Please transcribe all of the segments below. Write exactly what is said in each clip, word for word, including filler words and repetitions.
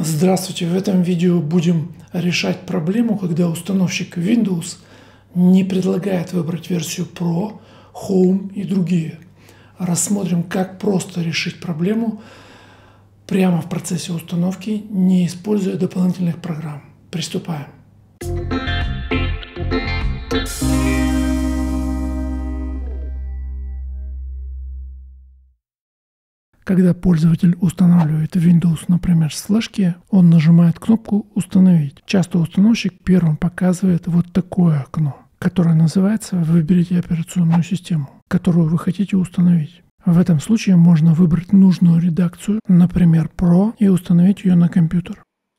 Здравствуйте! В этом видео будем решать проблему, когда установщик Windows не предлагает выбрать версию Pro, Home и другие. Рассмотрим, как просто решить проблему прямо в процессе установки, не используя дополнительных программ. Приступаем. Когда пользователь устанавливает Windows, например, с флешки, он нажимает кнопку «Установить». Часто установщик первым показывает вот такое окно, которое называется «Выберите операционную систему», которую вы хотите установить. В этом случае можно выбрать нужную редакцию, например, Pro, и установить ее на компьютер.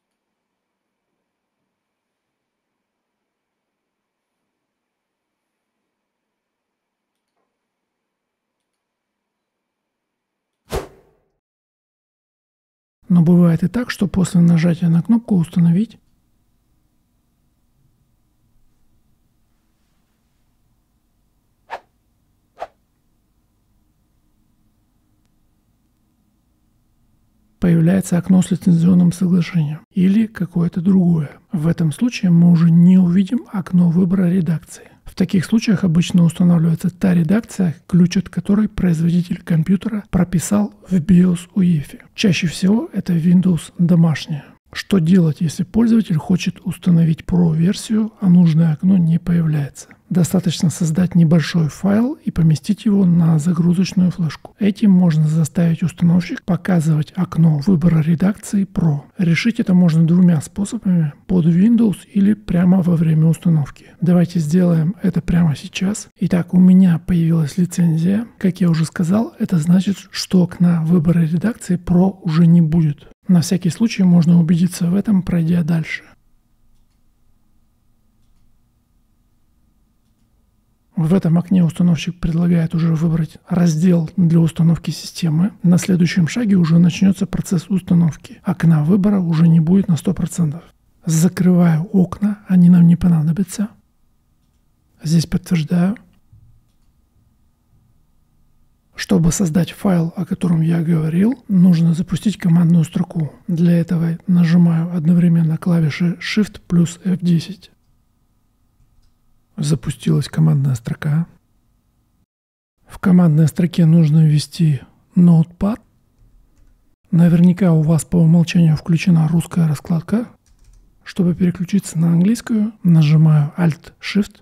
Но бывает и так, что после нажатия на кнопку «Установить» появляется окно с лицензионным соглашением или какое-то другое. В этом случае мы уже не увидим окно выбора редакции. В таких случаях обычно устанавливается та редакция, ключ от которой производитель компьютера прописал в BIOS ю и эф. Чаще всего это Windows домашняя. Что делать, если пользователь хочет установить Pro-версию, а нужное окно не появляется? Достаточно создать небольшой файл и поместить его на загрузочную флешку. Этим можно заставить установщик показывать окно выбора редакции Pro. Решить это можно двумя способами: под Windows или прямо во время установки. Давайте сделаем это прямо сейчас. Итак, у меня появилась лицензия. Как я уже сказал, это значит, что окна выбора редакции Pro уже не будет. На всякий случай можно убедиться в этом, пройдя дальше. В этом окне установщик предлагает уже выбрать раздел для установки системы. На следующем шаге уже начнется процесс установки. Окна выбора уже не будет на сто процентов. Закрываю окна, они нам не понадобятся. Здесь подтверждаю. Чтобы создать файл, о котором я говорил, нужно запустить командную строку. Для этого нажимаю одновременно клавиши Shift плюс эф десять. Запустилась командная строка. В командной строке нужно ввести Notepad. Наверняка у вас по умолчанию включена русская раскладка. Чтобы переключиться на английскую, нажимаю Alt-Shift.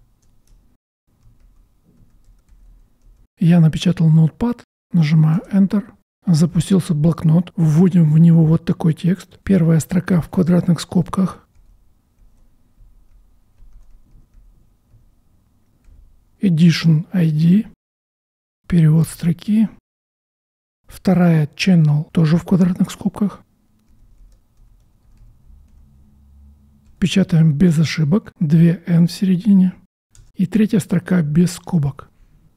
Я напечатал Notepad, нажимаю Enter. Запустился блокнот. Вводим в него вот такой текст. Первая строка в квадратных скобках. Edition ай ди. Перевод строки. Вторая Channel тоже в квадратных скобках. Печатаем без ошибок. Две N в середине. И третья строка без скобок.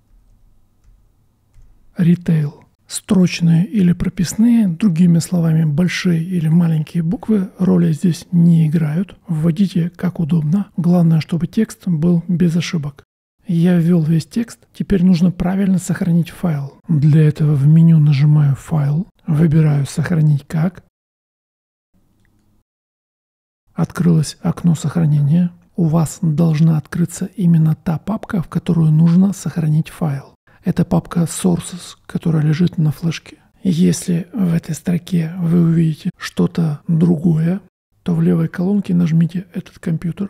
Retail. Строчные или прописные, другими словами, большие или маленькие буквы роли здесь не играют. Вводите как удобно. Главное, чтобы текст был без ошибок. Я ввел весь текст. Теперь нужно правильно сохранить файл. Для этого в меню нажимаю «Файл», выбираю «Сохранить как». Открылось окно сохранения. У вас должна открыться именно та папка, в которую нужно сохранить файл. Это папка Sources, которая лежит на флешке. Если в этой строке вы увидите что-то другое, то в левой колонке нажмите «Этот компьютер».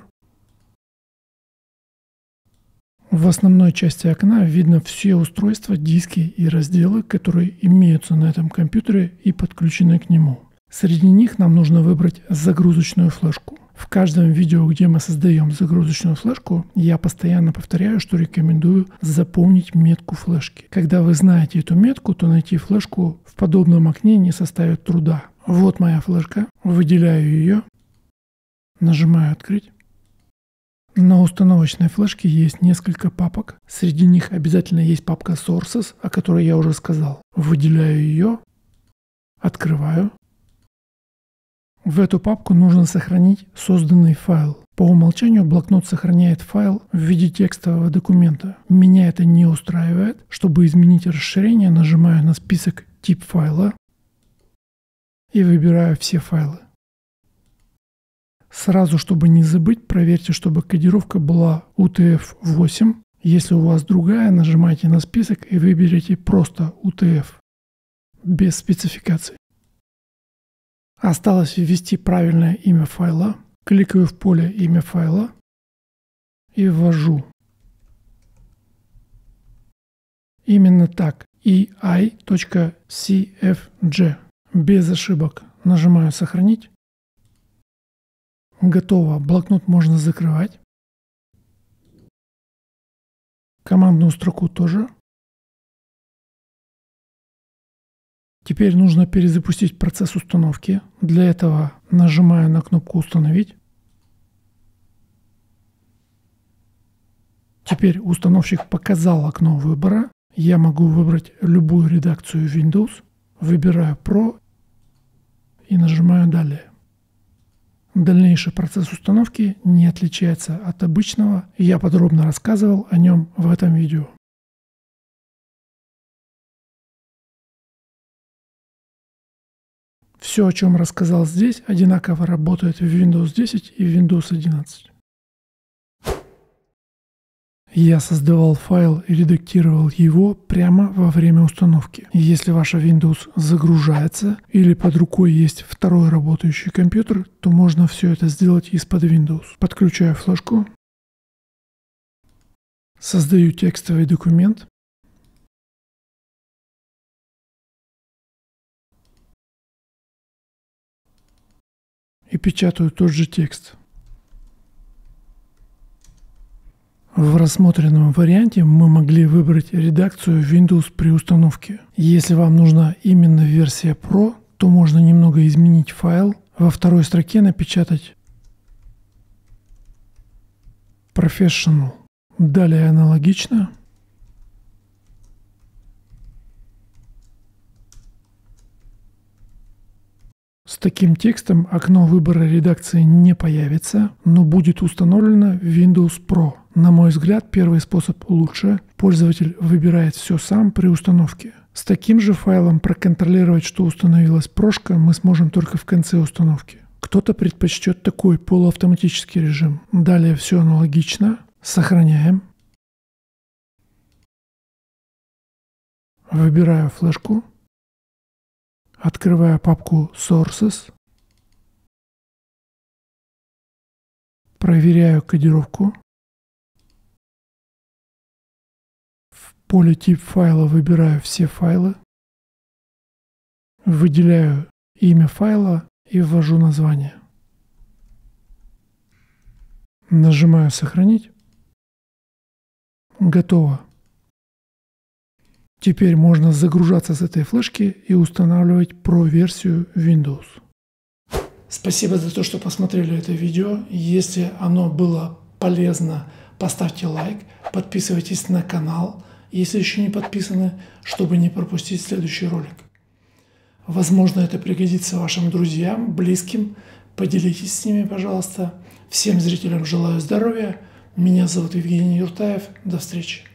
В основной части окна видно все устройства, диски и разделы, которые имеются на этом компьютере и подключены к нему. Среди них нам нужно выбрать загрузочную флешку. В каждом видео, где мы создаем загрузочную флешку, я постоянно повторяю, что рекомендую запомнить метку флешки. Когда вы знаете эту метку, то найти флешку в подобном окне не составит труда. Вот моя флешка. Выделяю ее. Нажимаю «Открыть». На установочной флешке есть несколько папок. Среди них обязательно есть папка Sources, о которой я уже сказал. Выделяю ее. Открываю. В эту папку нужно сохранить созданный файл. По умолчанию блокнот сохраняет файл в виде текстового документа. Меня это не устраивает. Чтобы изменить расширение, нажимаю на список «Тип файла». и выбираю все файлы. Сразу, чтобы не забыть, проверьте, чтобы кодировка была ю ти эф восемь. Если у вас другая, нажимайте на список и выберите просто ю ти эф, без спецификации. Осталось ввести правильное имя файла. Кликаю в поле «Имя файла» и ввожу. Именно так, и ай точка си эф джи, без ошибок. Нажимаю «Сохранить». Готово. Блокнот можно закрывать. Командную строку тоже. Теперь нужно перезапустить процесс установки. Для этого нажимаю на кнопку «Установить». Теперь установщик показал окно выбора. Я могу выбрать любую редакцию Windows. Выбираю Pro и нажимаю «Далее». Дальнейший процесс установки не отличается от обычного. Я подробно рассказывал о нем в этом видео. Все, о чем рассказал здесь, одинаково работает в Windows десять и в Windows одиннадцать. Я создавал файл и редактировал его прямо во время установки. Если ваша Windows загружается или под рукой есть второй работающий компьютер, то можно все это сделать из-под Windows. Подключаю флешку, создаю текстовый документ, и печатаю тот же текст. В рассмотренном варианте мы могли выбрать редакцию Windows при установке. Если вам нужна именно версия Pro, то можно немного изменить файл. Во второй строке напечатать Professional. Далее аналогично. С таким текстом окно выбора редакции не появится, но будет установлено в Windows Pro. На мой взгляд, первый способ лучше. Пользователь выбирает все сам при установке. С таким же файлом проконтролировать, что установилась прошка, мы сможем только в конце установки. Кто-то предпочтет такой полуавтоматический режим. Далее все аналогично. Сохраняем. Выбираю флешку. Открываю папку Sources. Проверяю кодировку. В поле тип файла выбираю все файлы. Выделяю имя файла и ввожу название. Нажимаю «Сохранить». Готово. Теперь можно загружаться с этой флешки и устанавливать Pro-версию Windows. Спасибо за то, что посмотрели это видео. Если оно было полезно, поставьте лайк, подписывайтесь на канал, если еще не подписаны, чтобы не пропустить следующий ролик. Возможно, это пригодится вашим друзьям, близким. Поделитесь с ними, пожалуйста. Всем зрителям желаю здоровья. Меня зовут Евгений Юртаев. До встречи.